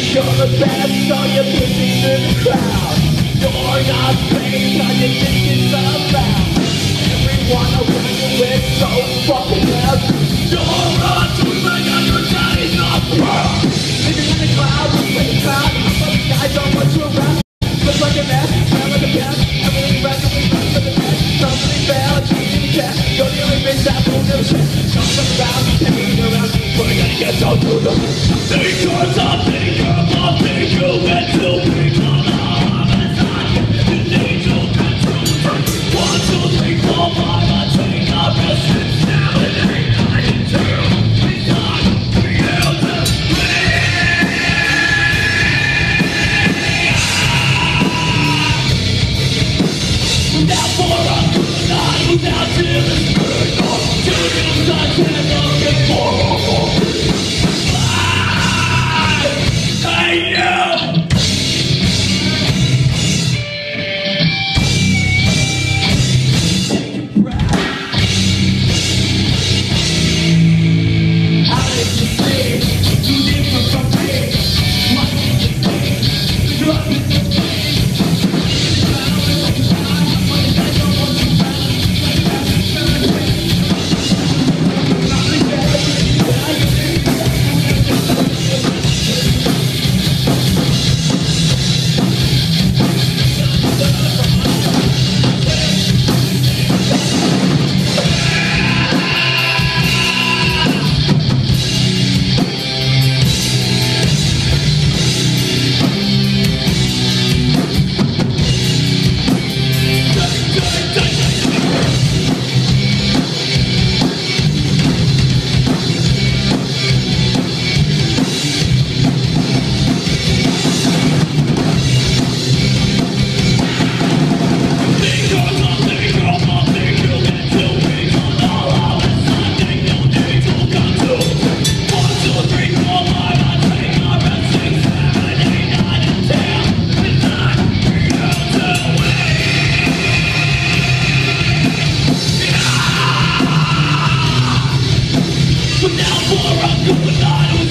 You're the best, so you're pushing through the crowd. You're not paid, how you think it's about. Everyone around you is so fucking loud. You're a douchebag and your daddy's not proud. Living in the clouds, with a crowd. But the guys don't want you around. Look like a mess, smell like a gas. Everything randomly runs to the net. Something bad, you need to check. You're the only bitch that will never shit. Something around, everything around. We're gonna get so through them. Think you're something, you're nothing. You get to become a homicide. You need to control. 1, 2, 3, 4, 5. I take a risk. 7, 8, 9, and 2. It's not real to me. Now for a good night without feeling good. Children's touch and looking for more. Hey you! Take a breath. How did you see? You different from me. What did you think? Trust me. Now for a good night.